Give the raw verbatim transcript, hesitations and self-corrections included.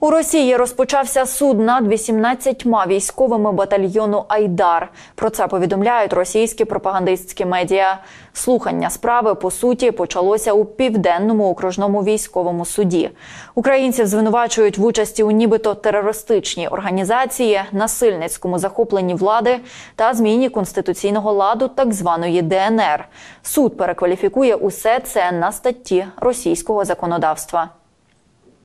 У Росії розпочався суд над вісімнадцятьма військовими батальйону «Айдар». Про це повідомляють російські пропагандистські медіа. Слухання справи, по суті, почалося у Південному окружному військовому суді. Українців звинувачують в участі у нібито терористичній організації, насильницькому захопленні влади та зміні конституційного ладу так званої Де Ен Ер. Суд перекваліфікує усе це на статті російського законодавства.